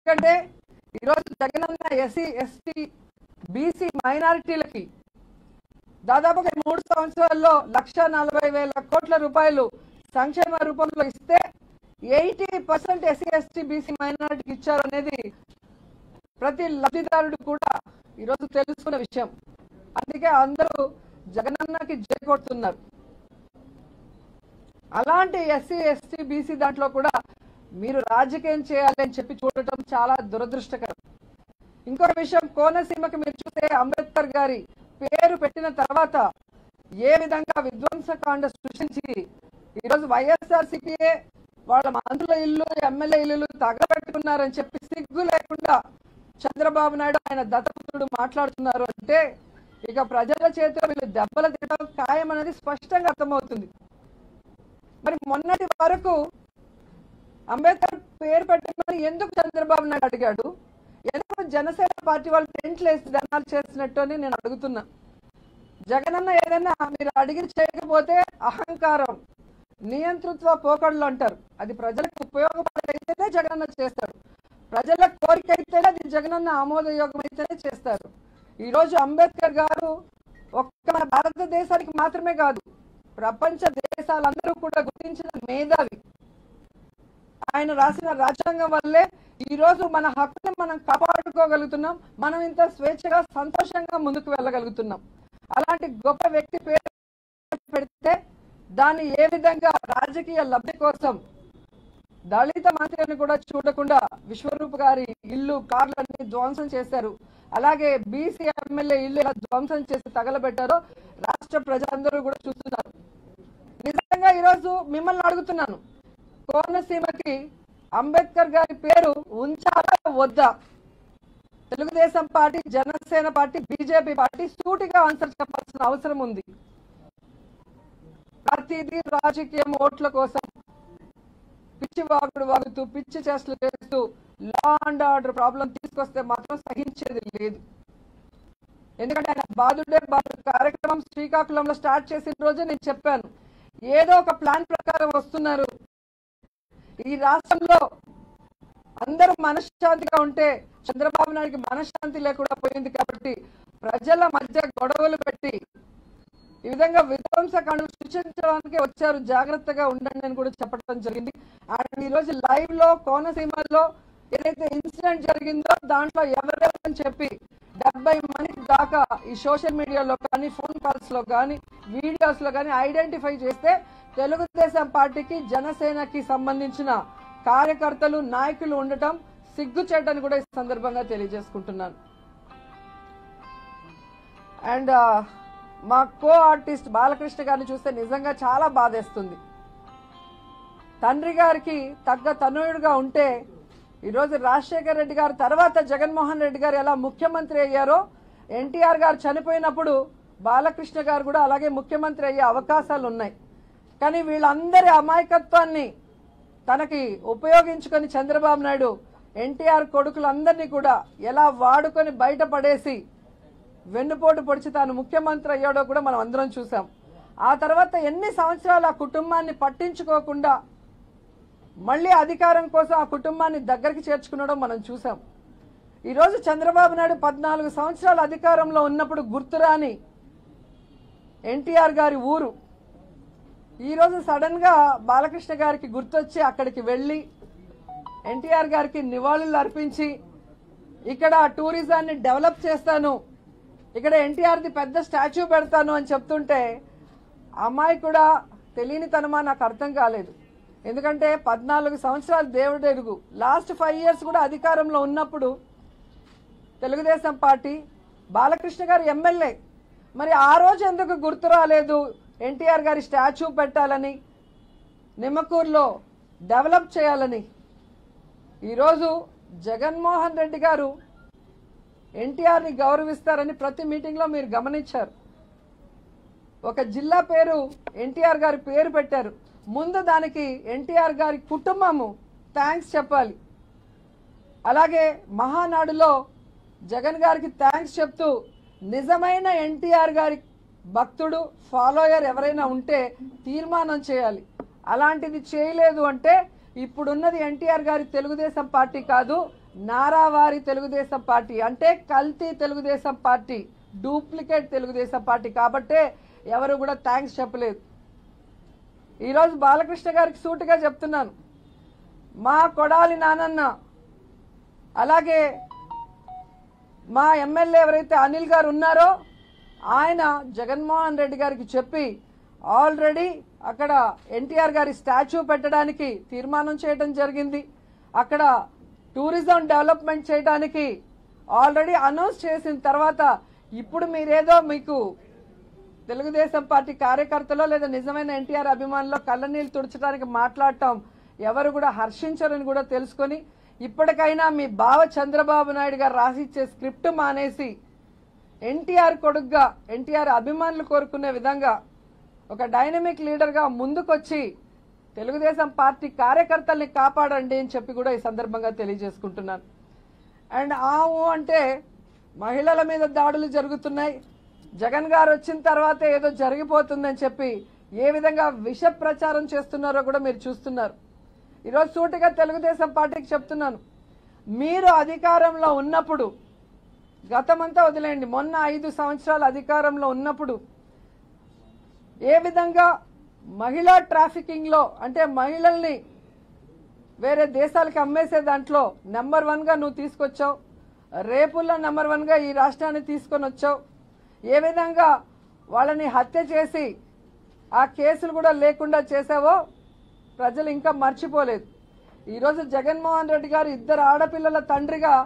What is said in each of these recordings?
ఎందుకంటే ఈరోజు Jagananna SC ST BC మైనారిటీలకి దాదాపుగా 3 సంవత్సరాల్లో 1,40,000 కోట్ల రూపాయలు సంక్షేమ రూపంలో ఇస్తే 80% ఎస్సీ ఎస్టీ బీసీ మైనారిటీకి ఇచ్చారు అనేది ప్రతి లబ్ధిదారుడు కూడా ఈరోజు తెలుసుకున్న విషయం. అందుకే అందరూ జగనన్నకి జై కొడుతున్నారు. అలాంటి ఎస్సీ ఎస్టీ బీసీ దాంట్లో కూడా మీరు రాజకీయం చేయాలి అని చెప్పి చూడటం చాలా దురదృష్టకరం. ఇంకొక విషయం, కోనసీమకి మీరు చూస్తే అంబేద్కర్ గారి పేరు పెట్టిన తర్వాత ఏ విధంగా విధ్వంసకాండ సృష్టించి ఈరోజు వైఎస్ఆర్సీపీఏ వాళ్ళ మంత్రుల ఇల్లు ఎమ్మెల్యే ఇల్లు తగలబెట్టుకున్నారని చెప్పి సిగ్గు లేకుండా చంద్రబాబు నాయుడు ఆయన దత్తపుత్రుడు మాట్లాడుతున్నారు అంటే ఇక ప్రజల చేతిలో వీళ్ళు దెబ్బలు తినడం ఖాయం అనేది స్పష్టంగా అర్థమవుతుంది. మరి మొన్నటి వరకు అంబేద్కర్ పేరు పెట్టమని ఎందుకు చంద్రబాబు నాయుడు అడిగాడు? ఎందుకు జనసేన పార్టీ వాళ్ళు టెంట్లు వేసి ధర్నాలు చేసినట్టు అని నేను అడుగుతున్నా. జగనన్న ఏదైనా మీరు అడిగి చేయకపోతే అహంకారం, నియంతృత్వ పోకడలు అంటారు. అది ప్రజలకు ఉపయోగపడైతేనే జగనన్న చేస్తాడు. ప్రజల కోరిక అయితేనే అది జగనన్న ఆమోదయోగం అయితేనే చేస్తారు. ఈరోజు అంబేద్కర్ గారు ఒక్క మన భారతదేశానికి మాత్రమే కాదు, ప్రపంచ దేశాలందరూ కూడా గుర్తించిన మేధావి. ఆయన రాసిన రాజ్యాంగం వల్లే ఈరోజు మన హక్కుని మనం కాపాడుకోగలుగుతున్నాం. మనం ఇంత స్వేచ్ఛగా సంతోషంగా ముందుకు వెళ్ళగలుగుతున్నాం. అలాంటి గొప్ప వ్యక్తి పేరు పెడితే దాన్ని ఏ విధంగా రాజకీయ లబ్ధి కోసం దళిత మంత్రిని కూడా చూడకుండా విశ్వరూప్ గారి ఇల్లు కార్లన్నీ ధ్వంసం చేశారు. అలాగే బీసీ ఎమ్మెల్యే ఇల్లు ఎలా ధ్వంసం చేసి తగలబెట్టారో రాష్ట్ర ప్రజలందరూ కూడా చూస్తున్నారు. నిజంగా ఈరోజు మిమ్మల్ని అడుగుతున్నాను, కోనసీమకి అంబేద్కర్ గారి పేరు ఉంచాలా వద్దా? Telugu Desam party, Janasena party, BJP party సూటిగా ఆన్సర్ చెప్పాల్సిన అవసరం ఉంది. ప్రతిదీ రాజకీయం ఓట్ల కోసం పిచ్చి వాగుడు వాగుతూ పిచ్చి చేష్టలు చేస్తూ లా అండ్ ఆర్డర్ ప్రాబ్లం తీసుకొస్తే మాత్రం సహించేది లేదు. ఎందుకంటే ఆయన బాధుడే బాధుడు కార్యక్రమం శ్రీకాకుళంలో స్టార్ట్ చేసిన రోజు నేను చెప్పాను, ఏదో ఒక ప్లాన్ ప్రకారం వస్తున్నారు. ఈ రాష్ట్రంలో అందరూ మనశ్శాంతిగా ఉంటే చంద్రబాబు నాయుడికి మనశ్శాంతి లేకుండా పోయింది. కాబట్టి ప్రజల మధ్య గొడవలు పెట్టి ఈ విధంగా విధ్వంసకాండలు సృష్టించడానికి వచ్చారు. జాగ్రత్తగా ఉండండి అని కూడా చెప్పడం జరిగింది. అండ్ ఈరోజు లైవ్ లో కోనసీమలో ఏదైతే ఇన్సిడెంట్ జరిగిందో దాంట్లో ఎవరెవరని చెప్పి 70 మంది దాకా ఈ సోషల్ మీడియాలో కానీ ఫోన్ కాల్స్ లో కానీ వీడియోస్ లో కానీ ఐడెంటిఫై చేస్తే తెలుగుదేశం పార్టీకి జనసేనకి సంబంధించిన కార్యకర్తలు నాయకులు ఉండటం సిగ్గుచేటని కూడా ఈ సందర్భంగా తెలియజేసుకుంటున్నాను. అండ్ మా కో ఆర్టిస్ట్ బాలకృష్ణ గారిని చూస్తే నిజంగా చాలా బాధేస్తుంది. తండ్రి గారికి తగ్గ తనయుడుగా ఉంటే ఈరోజు రాజశేఖర రెడ్డి గారు తర్వాత జగన్మోహన్ రెడ్డి గారు ఎలా ముఖ్యమంత్రి అయ్యారో, ఎన్టీఆర్ గారు చనిపోయినప్పుడు బాలకృష్ణ గారు కూడా అలాగే ముఖ్యమంత్రి అయ్యే అవకాశాలు ఉన్నాయి. కానీ వీళ్ళందరి అమాయకత్వాన్ని తనకి ఉపయోగించుకొని చంద్రబాబు నాయుడు ఎన్టీఆర్ కొడుకులందరినీ కూడా ఎలా వాడుకొని బయటపడేసి వెన్నుపోటు పొడిచి తాను ముఖ్యమంత్రి అయ్యాడో కూడా మనం అందరం చూసాం. ఆ తర్వాత ఎన్ని సంవత్సరాలు ఆ కుటుంబాన్ని పట్టించుకోకుండా మళ్ళీ అధికారం కోసం ఆ కుటుంబాన్ని దగ్గరికి చేర్చుకున్నాడో మనం చూసాం. ఈరోజు చంద్రబాబు నాయుడు 14 సంవత్సరాలు అధికారంలో ఉన్నప్పుడు గుర్తురాని ఎన్టీఆర్ గారి ఊరు ఈరోజు సడన్ గా బాలకృష్ణ గారికి గుర్తొచ్చి అక్కడికి వెళ్ళి ఎన్టీఆర్ గారికి నివాళులు అర్పించి ఇక్కడ టూరిజాన్ని డెవలప్ చేస్తాను, ఇక్కడ ఎన్టీఆర్ది పెద్ద స్టాచ్యూ పెడతాను అని చెప్తుంటే అమ్మాయి కూడా తెలియని తనమా నాకు అర్థం కాలేదు. ఎందుకంటే 14 సంవత్సరాలు దేవుడు ఎరుగు, లాస్ట్ 5 years కూడా అధికారంలో ఉన్నప్పుడు తెలుగుదేశం పార్టీ బాలకృష్ణ గారు ఎమ్మెల్యే, మరి ఆ రోజు ఎందుకు గుర్తు రాలేదు ఎన్టీఆర్ గారి స్టాచ్యూ పెట్టాలని, నిమ్మకూరులో డెవలప్ చేయాలని? ఈరోజు జగన్మోహన్ రెడ్డి గారు ఎన్టీఆర్ని గౌరవిస్తారని ప్రతి మీటింగ్లో మీరు గమనించారు. ఒక జిల్లా పేరు ఎన్టీఆర్ గారి పేరు పెట్టారు, ముందు దానికి ఎన్టీఆర్ గారి కుటుంబము థ్యాంక్స్ చెప్పాలి. అలాగే మహానాడులో జగన్ గారికి థ్యాంక్స్ చెప్తూ నిజమైన ఎన్టీఆర్ గారి భక్తుడు ఫాలోయర్ ఎవరైనా ఉంటే తీర్మానం చేయాలి. అలాంటిది చేయలేదు అంటే ఇప్పుడున్నది ఎన్టీఆర్ గారి తెలుగుదేశం పార్టీ కాదు, నారావారి తెలుగుదేశం పార్టీ అంటే కల్తీ Telugu Desam party, duplicate Telugu Desam party కాబట్టే ఎవరు కూడా థ్యాంక్స్ చెప్పలేదు. ఈరోజు బాలకృష్ణ గారికి సూటిగా చెప్తున్నాను, మా కొడాలి నానన్న అలాగే మా ఎమ్మెల్యే ఎవరైతే అనిల్ గారు ఉన్నారో ఆయన జగన్మోహన్ రెడ్డి గారికి చెప్పి ఆల్రెడీ అక్కడ ఎన్టీఆర్ గారి స్టాచ్యూ పెట్టడానికి తీర్మానం చేయడం జరిగింది. అక్కడ టూరిజం డెవలప్మెంట్ చేయడానికి ఆల్రెడీ అనౌన్స్ చేసిన తర్వాత ఇప్పుడు మీరేదో మీకు తెలుగుదేశం పార్టీ కార్యకర్తలో లేదా నిజమైన ఎన్టీఆర్ అభిమానులో కళ్ళనీళ్ళు తుడచడానికి మాట్లాడటం ఎవరు కూడా హర్షించరని కూడా తెలుసుకొని ఇప్పటికైనా మీ బావ చంద్రబాబు నాయుడు గారు రాసిచ్చే స్క్రిప్ట్ మానేసి ఎన్టీఆర్ కొడుగ్గా ఎన్టీఆర్ అభిమానులు కోరుకునే విధంగా ఒక డైనమిక్ లీడర్గా ముందుకొచ్చి తెలుగుదేశం పార్టీ కార్యకర్తల్ని కాపాడండి అని చెప్పి కూడా ఈ సందర్భంగా తెలియజేసుకుంటున్నాను. అండ్ అంటే మహిళల మీద దాడులు జరుగుతున్నాయి, జగన్ గారు వచ్చిన తర్వాత ఏదో జరిగిపోతుందని చెప్పి ఏ విధంగా విష ప్రచారం చేస్తున్నారో కూడా మీరు చూస్తున్నారు. ఈరోజు సూటిగా తెలుగుదేశం పార్టీకి చెప్తున్నాను, మీరు అధికారంలో ఉన్నప్పుడు, గతమంతా వదిలేయండి, మొన్న 5 సంవత్సరాలు అధికారంలో ఉన్నప్పుడు ఏ విధంగా మహిళా ట్రాఫికింగ్లో అంటే మహిళల్ని వేరే దేశాలకి అమ్మేసే దాంట్లో నెంబర్ 1గా నువ్వు తీసుకొచ్చావు, రేపుల్లో నెంబర్ 1గా ఈ రాష్ట్రాన్ని తీసుకొని వచ్చావు, ఏ విధంగా వాళ్ళని హత్య చేసి ఆ కేసులు కూడా లేకుండా చేసావో ప్రజలు ఇంకా మర్చిపోలేదు. ఈరోజు జగన్మోహన్ రెడ్డి గారు 2 ఆడపిల్లల తండ్రిగా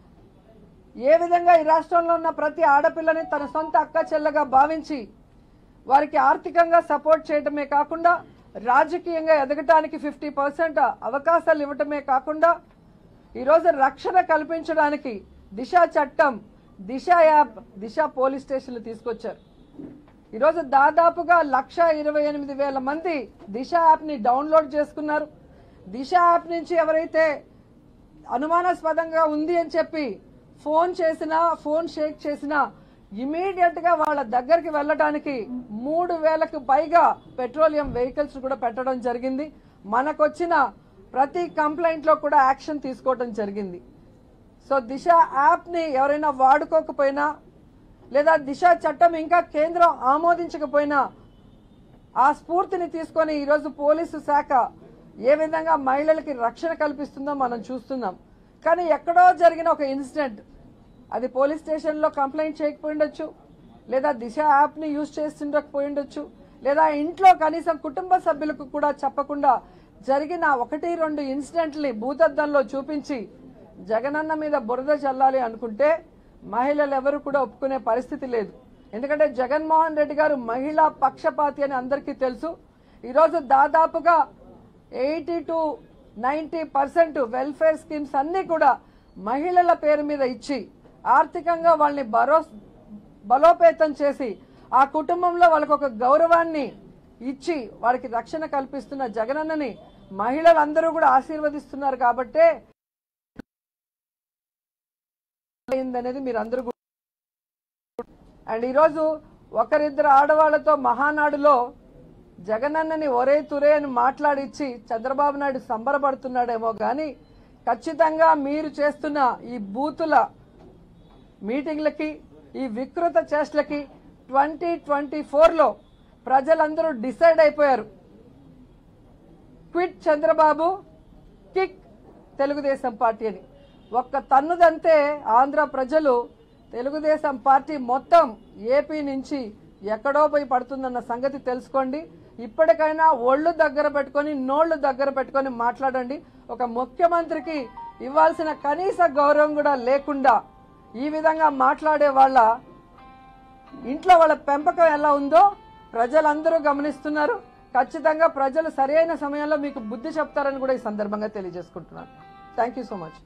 ఏ విధంగా ఈ రాష్ట్రంలో ఉన్న ప్రతి ఆడపిల్లని తన సొంత అక్క చెల్లెగా భావించి వారికి ఆర్థికంగా సపోర్ట్ చేయడమే కాకుండా రాజకీయంగా ఎదగటానికి 50% అవకాశాలు ఇవ్వటమే కాకుండా ఈరోజు రక్షణ కల్పించడానికి దిశ చట్టం, దిశ యాప్, దిశ పోలీస్ స్టేషన్లు తీసుకొచ్చారు. ఈరోజు దాదాపుగా 1,28,000 మంది దిశ యాప్ని డౌన్లోడ్ చేసుకున్నారు. దిశ యాప్ నుంచి ఎవరైతే అనుమానాస్పదంగా ఉంది అని చెప్పి ఫోన్ చేసినా, ఫోన్ షేక్ చేసినా ఇమీడియట్గా వాళ్ళ దగ్గరికి వెళ్ళడానికి 3,000కు పైగా పెట్రోలియం వెహికల్స్ కూడా పెట్టడం జరిగింది. మనకొచ్చిన ప్రతి కంప్లైంట్లో కూడా యాక్షన్ తీసుకోవడం జరిగింది. సో దిశ యాప్ని ఎవరైనా వాడుకోకపోయినా లేదా దిశ చట్టం ఇంకా కేంద్రం ఆమోదించకపోయినా ఆ స్ఫూర్తిని తీసుకొని ఈరోజు పోలీసు శాఖ ఏ విధంగా మహిళలకి రక్షణ కల్పిస్తుందో మనం చూస్తున్నాం. కానీ ఎక్కడో జరిగిన ఒక ఇన్సిడెంట్, అది పోలీస్ స్టేషన్లో కంప్లైంట్ చేయకపోయిండొచ్చు, లేదా దిశ యాప్ని యూజ్ చేస్తుండకపోయిండొచ్చు, లేదా ఇంట్లో కనీసం కుటుంబ సభ్యులకు కూడా చెప్పకుండా జరిగిన 1-2 ఇన్సిడెంట్ని భూతద్దంలో చూపించి జగనన్న మీద బురద చల్లాలి అనుకుంటే మహిళలు ఎవరు కూడా ఒప్పుకునే పరిస్థితి లేదు. ఎందుకంటే జగన్మోహన్ రెడ్డి గారు మహిళా పక్షపాతి అని అందరికీ తెలుసు. ఈరోజు దాదాపుగా 80 to 90% వెల్ఫేర్ స్కీమ్స్ అన్నీ కూడా మహిళల పేరు మీద ఇచ్చి ఆర్థికంగా వాళ్ళని బలోపేతం చేసి ఆ కుటుంబంలో వాళ్ళకు ఒక గౌరవాన్ని ఇచ్చి వారికి రక్షణ కల్పిస్తున్న జగనన్నని మహిళలందరూ కూడా ఆశీర్వదిస్తున్నారు. కాబట్టే అనేది మీరు అందరూ. అండ్ ఈరోజు 1-2 ఆడవాళ్లతో మహానాడులో జగనన్నని ఒరే తురే అని మాట్లాడిచ్చి చంద్రబాబు నాయుడు సంబరపడుతున్నాడేమో కానీ ఖచ్చితంగా మీరు చేస్తున్న ఈ బూతుల మీటింగ్లకి, ఈ వికృత చేష్టలకి 2024లో ప్రజలందరూ డిసైడ్ అయిపోయారు. Quit Chandrababu, kick Telugu Desam party అని. ఒక్క తన్నుదంతే ఆంధ్ర ప్రజలు తెలుగుదేశం పార్టీ మొత్తం ఏపీ నుంచి ఎక్కడో పోయి పడుతుందన్న సంగతి తెలుసుకోండి. ఇప్పటికైనా ఒళ్ళు దగ్గర పెట్టుకొని, నోళ్లు దగ్గర పెట్టుకొని మాట్లాడండి. ఒక ముఖ్యమంత్రికి ఇవ్వాల్సిన కనీస గౌరవం కూడా లేకుండా ఈ విధంగా మాట్లాడే వాళ్ళ ఇంట్లో వాళ్ళ పెంపకం ఎలా ఉందో ప్రజలందరూ గమనిస్తున్నారు. ఖచ్చితంగా ప్రజలు సరైన సమయంలో మీకు బుద్ధి చెప్తారని కూడా ఈ సందర్భంగా తెలియజేసుకుంటున్నాను. Thank you so much.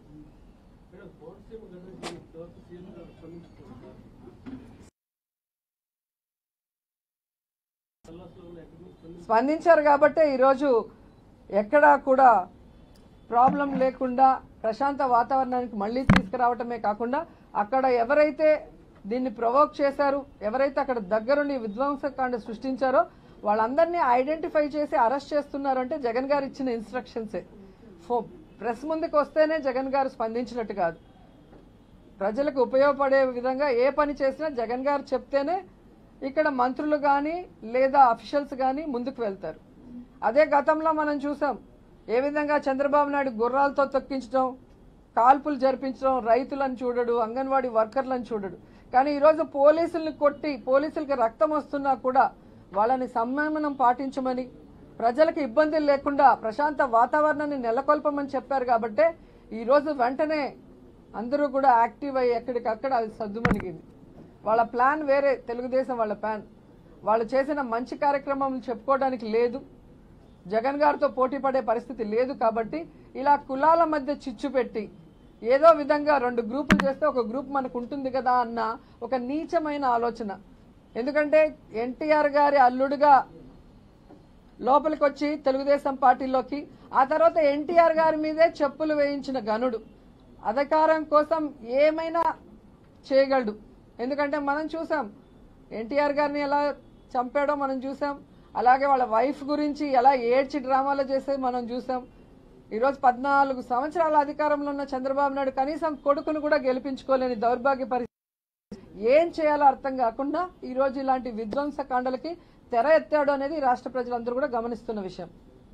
స్పందించారు కాబట్టే ఈరోజు ఎక్కడా కూడా ప్రాబ్లం లేకుండా ప్రశాంత వాతావరణానికి మళ్ళీ తీసుకురావటమే కాకుండా అక్కడ ఎవరైతే దీన్ని ప్రొవోక్ చేశారు, ఎవరైతే అక్కడ దగ్గరుండి విధ్వంసకాండ సృష్టించారో వాళ్ళందరినీ ఐడెంటిఫై చేసి అరెస్ట్ చేస్తున్నారు. అంటే జగన్ గారు ఇచ్చిన ఇన్స్ట్రక్షన్సే. ప్రెస్ ముందుకు వస్తేనే జగన్ గారు స్పందించినట్టు కాదు. ప్రజలకు ఉపయోగపడే విధంగా ఏ పని చేసినా జగన్ గారు చెప్తేనే ఇక్కడ మంత్రులు కానీ లేదా అఫీషియల్స్ కానీ ముందుకు వెళ్తారు. అదే గతంలో మనం చూసాం ఏ విధంగా చంద్రబాబు నాయుడు గుర్రాలతో తొక్కించడం, కాల్పులు జరిపించడం, రైతులను చూడడు, అంగన్వాడీ వర్కర్లను చూడడు. కానీ ఈరోజు పోలీసుల్ని కొట్టి పోలీసులకి రక్తం వస్తున్నా కూడా వాళ్ళని సంయమనం పాటించమని, ప్రజలకు ఇబ్బందులు లేకుండా ప్రశాంత వాతావరణాన్ని నెలకొల్పమని చెప్పారు. కాబట్టే ఈరోజు వెంటనే అందరూ కూడా యాక్టివ్ అయ్యి ఎక్కడికక్కడ అది సద్దుమణిగింది. వాళ్ళ ప్లాన్ వేరే, తెలుగుదేశం వాళ్ళ ప్లాన్. వాళ్ళు చేసిన మంచి కార్యక్రమం చెప్పుకోవడానికి లేదు, జగన్ గారితో పోటీ పడే పరిస్థితి లేదు. కాబట్టి ఇలా కులాల మధ్య చిచ్చు పెట్టి ఏదో విధంగా 2 గ్రూపులు చేస్తే ఒక గ్రూప్ మనకు ఉంటుంది కదా అన్న ఒక నీచమైన ఆలోచన. ఎందుకంటే ఎన్టీఆర్ గారి అల్లుడుగా లోపలికి వచ్చి తెలుగుదేశం పార్టీలోకి, ఆ తర్వాత ఎన్టీఆర్ గారి మీదే చెప్పులు వేయించిన గనుడు అధికారం కోసం ఏమైనా చేయగలడు. ఎందుకంటే మనం చూసాం ఎన్టీఆర్ గారిని ఎలా చంపాడో మనం చూసాం, అలాగే వాళ్ళ వైఫ్ గురించి ఎలా ఏడ్చి డ్రామాలు చేసేది మనం చూసాం. ఈరోజు 14 సంవత్సరాల అధికారంలో ఉన్న చంద్రబాబు నాయుడు కనీసం కొడుకును కూడా గెలిపించుకోలేని దౌర్భాగ్య పరిస్థితి. ఏం చేయాలో అర్థం కాకుండా ఈరోజు ఇలాంటి విధ్వంసకాండలకి తెర ఎత్తాడు అనేది రాష్ట్ర ప్రజలందరూ కూడా గమనిస్తున్న విషయం.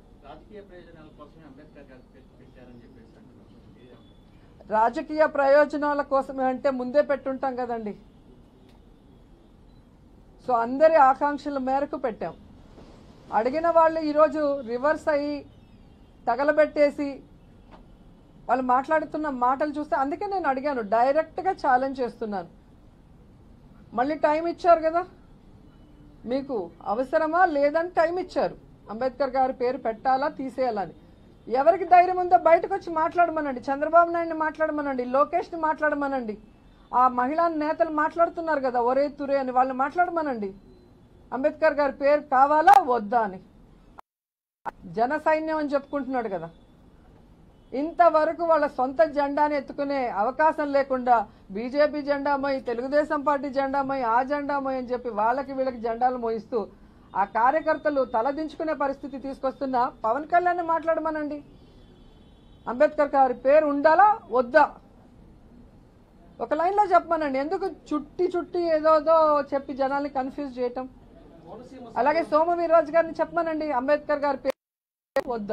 రాజకీయ ప్రయోజనాల కోసమే అంటే ముందే పెట్టుంటాం కదండి. సో అందరి ఆకాంక్షల మేరకు పెట్టాం. అడిగిన వాళ్ళు ఈరోజు రివర్స్ అయ్యి తగలబెట్టేసి వాళ్ళు మాట్లాడుతున్న మాటలు చూస్తే అందుకే నేను అడిగాను, డైరెక్ట్గా ఛాలెంజ్ చేస్తున్నాను. మళ్ళీ టైం ఇచ్చారు కదా, మీకు అవసరమా లేదని టైం ఇచ్చారు. అంబేద్కర్ గారి పేరు పెట్టాలా తీసేయాలని ఎవరికి ధైర్యం ఉందో బయటకు వచ్చి మాట్లాడమనండి. చంద్రబాబు నాయుడిని మాట్లాడమనండి, లోకేష్ని మాట్లాడమనండి, ఆ మహిళా నేతలు మాట్లాడుతున్నారు కదా ఒరే తురే అని, వాళ్ళని మాట్లాడమనండి. అంబేద్కర్ గారి పేరు కావాలా వద్దా అని. జన సైన్యం అని చెప్పుకుంటున్నాడు కదా, ఇంతవరకు వాళ్ళ సొంత జెండాని ఎత్తుకునే అవకాశం లేకుండా బీజేపీ జెండా మోయి, తెలుగుదేశం పార్టీ జెండా మోయి, ఆ జెండా మోయి అని చెప్పి వాళ్ళకి వీళ్ళకి జెండాలు మోయిస్తూ ఆ కార్యకర్తలు తలదించుకునే పరిస్థితి తీసుకొస్తున్న పవన్ కళ్యాణ్ మాట్లాడమనండి. అంబేద్కర్ గారి పేరు ఉండాలా వద్దా ఒక లైన్లో చెప్పమనండి. ఎందుకు చుట్టి ఏదోదో చెప్పి జనాల్ని కన్ఫ్యూజ్ చేయటం. అలాగే సోము వీర్రాజు గారిని చెప్పమనండి, అంబేద్కర్ గారి పేరు వద్దా.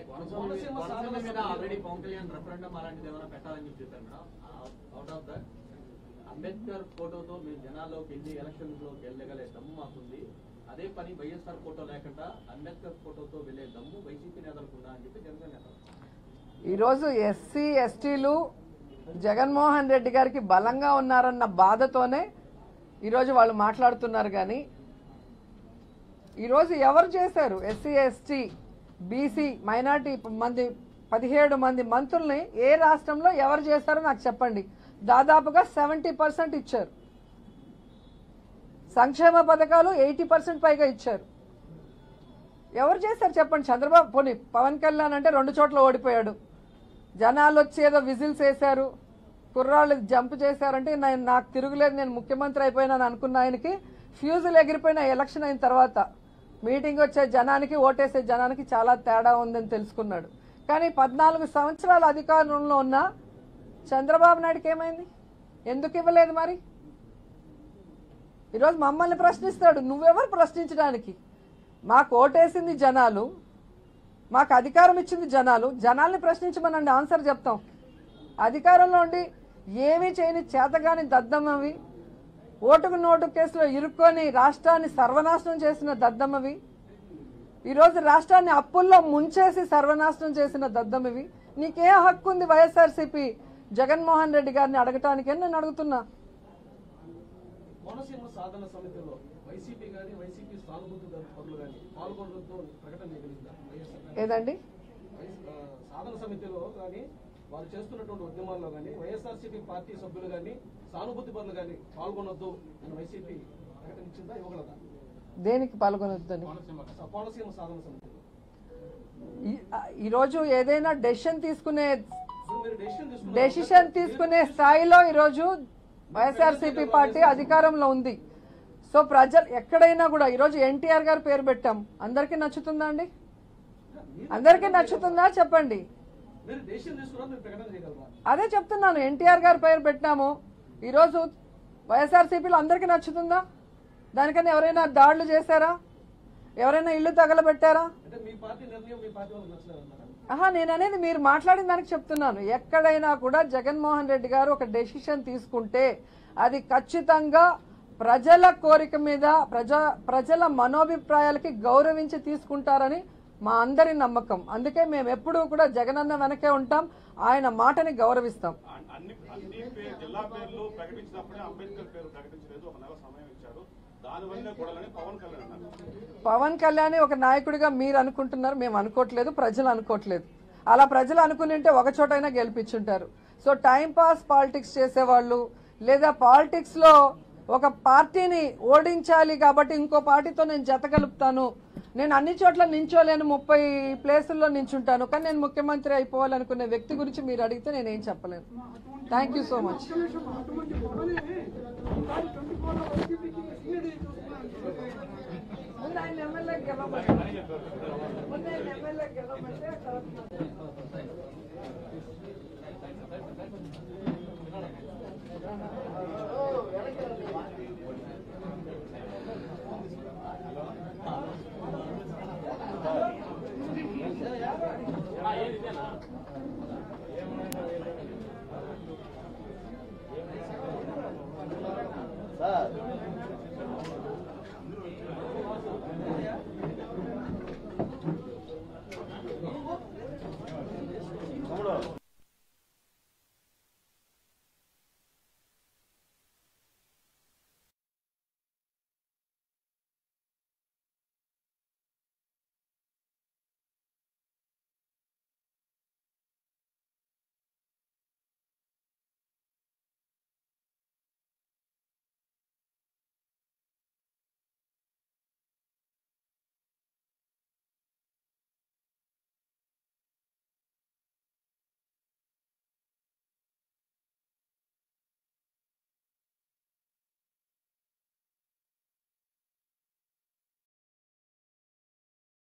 అంబేద్కర్ ఫోటోతో మీరు జనాల్లోకి వెళ్ళి ఎలక్షన్స్ లోకి వెళ్ళగలే దమ్ము మాకుంది. అదే పని వైఎస్ఆర్ ఫోటో లేకుండా అంబేద్కర్ ఫోటోతో వెళ్లే దమ్ము వైసీపీ నేతలకు ఉందా అని చెప్పి జనసేన నేతలు ఈరోజు ఎస్సీ ఎస్టీలు జగన్మోహన్ రెడ్డి గారికి బలంగా ఉన్నారన్న బాధతోనే ఈరోజు వాళ్ళు మాట్లాడుతున్నారు. కానీ ఈరోజు ఎవరు చేశారు? ఎస్సీ ఎస్టీ బీసీ మైనార్టీ 17 మంది మంత్రుల్ని ఏ రాష్ట్రంలో ఎవరు చేశారో నాకు చెప్పండి. దాదాపుగా 70% ఇచ్చారు. సంక్షేమ పథకాలు 80% పైగా ఇచ్చారు. ఎవరు చేశారు చెప్పండి? చంద్రబాబు పోనీ పవన్ కళ్యాణ్ అంటే 2 చోట్ల ఓడిపోయాడు, జనాలు వచ్చి ఏదో విజిల్స్ వేశారు, కుర్రాళ్ళు జంప్ చేశారంటే నాకు తిరుగులేదు, నేను ముఖ్యమంత్రి అయిపోయినాను అనుకున్న ఆయనకి ఫ్యూజులు ఎగిరిపోయిన ఎలక్షన్ అయిన తర్వాత మీటింగ్ వచ్చే జనానికి ఓటేసే జనానికి చాలా తేడా ఉందని తెలుసుకున్నాడు. కానీ 14 సంవత్సరాల అధికారంలో ఉన్న చంద్రబాబు నాయుడుకి ఏమైంది? ఎందుకు ఇవ్వలేదు? మరి ఈరోజు మమ్మల్ని ప్రశ్నిస్తాడు. నువ్వెవరు ప్రశ్నించడానికి? మాకు ఓటేసింది జనాలు, మాకు అధికారం ఇచ్చింది జనాలు, జనాల్ని ప్రశ్నించమనండి, ఆన్సర్ చెప్తాం. అధికారంలో ఉండి ఏమీ చేయని చేతగాని దద్దమ్మవి, ఓటుకు నోటు కేసులో ఇరుక్కొని రాష్ట్రాన్ని సర్వనాశనం చేసిన దద్దమ్మవి, ఈరోజు రాష్ట్రాన్ని అప్పుల్లో ముంచేసి సర్వనాశనం చేసిన దద్దమ్మవి, నీకే హక్కు ఉంది వైఎస్ఆర్సీపీ జగన్మోహన్ రెడ్డి గారిని అడగటానికి అని నేను అడుగుతున్నా. కోనసీమ సాధన సమితిలో వైసీపీ గాని వైసీపీ సానుభూతి పరులు గాని పాల్గొనడంతో ప్రకటన జరిగిందా? ఏదండి సాధన సమితిలో కానీ వాళ్ళు చేస్తున్నటువంటి ఉద్యమాల్లో కానీ వైఎస్ఆర్సీపీ పార్టీ సభ్యులు కానీ సానుభూతి పరులు కానీ పాల్గొనొద్దు అని వైసీపీ ప్రకటన ఇచ్చిందా? ఇవ్వగలదా? దేనికి పాల్గొనొద్దని? కోనసీమ సాధన సమితిలో ఈరోజు ఏదైనా డెసిషన్ తీసుకునే స్థాయిలో ఈరోజు వైఎస్ఆర్సీపీ పార్టీ అధికారంలో ఉంది. సో ప్రజలు ఎక్కడైనా కూడా ఈరోజు ఎన్టీఆర్ గారు పేరు పెట్టాం, అందరికీ నచ్చుతుందా అండి? అందరికీ నచ్చుతుందా చెప్పండి. మీరు డెసిషన్ తీసుకున్నా మీరు ప్రకటన చేయగలరా? అదే చెప్తున్నాను, ఎన్టీఆర్ గారి పేరు పెట్టినాము. ఈరోజు వైఎస్ఆర్సీపీలో అందరికీ నచ్చుతుందా? దానికన్నా ఎవరైనా దాడులు చేశారా? ఎవరైనా ఇల్లు తగలబెట్టారా? అంటే మీ పార్టీ నిర్ణయం మీ పార్టీ వాళ్ళకి నచ్చలేదన్నారా? నేను అనేది మీరు మాట్లాడిన దానికి చెప్తున్నాను. ఎక్కడైనా కూడా జగన్మోహన్ రెడ్డి గారు ఒక డెసిషన్ తీసుకుంటే అది ఖచ్చితంగా ప్రజల కోరిక మీద ప్రజల మనోభిప్రాయాలకి గౌరవించి తీసుకుంటారని మా అందరి నమ్మకం. అందుకే మేము ఎప్పుడూ కూడా జగనన్న వెనకే ఉంటాం, ఆయన మాటని గౌరవిస్తాం. అన్ని జిల్లా పేర్లు ప్రకటించినప్పుడే అంబేద్కర్ పేరు ప్రకటించలేదు, ఒక నెల సమయం ఇచ్చారు. దానివల్లే గొడవలని పవన్ కళ్యాణ్ అన్నారు. పవన్ కళ్యాణ్ ఒక నాయకుడిగా మీరు అనుకుంటున్నారు, మేము అనుకోవట్లేదు, ప్రజలు అనుకోవట్లేదు. అలా ప్రజలు అనుకుని ఒక చోటైనా గెలిపించుంటారు. సో టైం పాస్ పాలిటిక్స్ చేసేవాళ్ళు, లేదా పాలిటిక్స్ లో ఒక పార్టీని ఓడించాలి కాబట్టి ఇంకో పార్టీతో నేను జత కలుపుతాను, నేను అన్ని చోట్ల నించోలేను, 30 ప్లేసుల్లో నించుంటాను, కానీ నేను ముఖ్యమంత్రి అయిపోవాలనుకునే వ్యక్తి గురించి మీరు అడిగితే నేనేం చెప్పలేను. Thank you so much. ముందు ఆయన ఎమ్మెల్యే గెలవమంటే